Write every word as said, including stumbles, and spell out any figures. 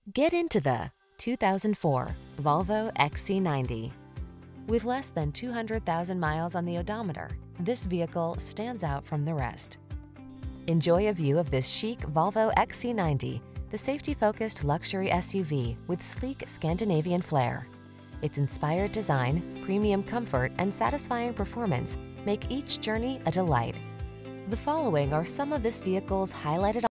Get into the two thousand four Volvo X C ninety. With less than two hundred thousand miles on the odometer, this vehicle stands out from the rest. Enjoy a view of this chic Volvo X C ninety, the safety-focused luxury S U V with sleek Scandinavian flair. Its inspired design, premium comfort, and satisfying performance make each journey a delight. The following are some of this vehicle's highlighted